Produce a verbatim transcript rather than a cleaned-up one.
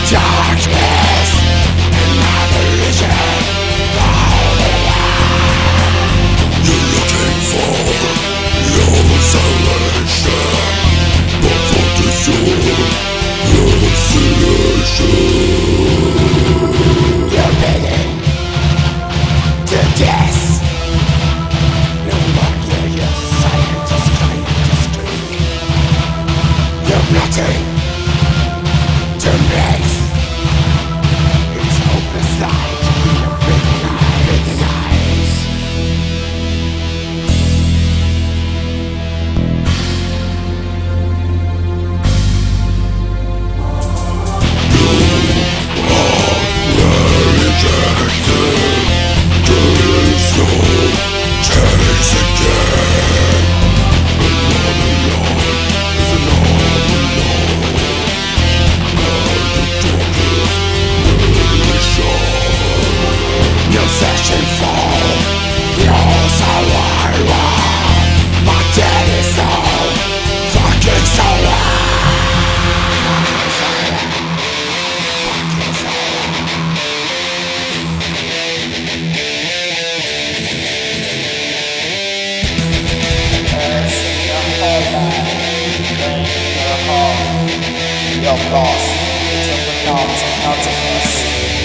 Darkness and my religion. You're looking for your salvation, but what is your destination? You're heading to death. No longer your scientist, scientist. You're nothing to myth. It's hopeless life in your big eyes. Searching for your survival. My dead is so fucking so fucking so. Earth in your whole body, brain in your home. Your boss, it's a not, not a us.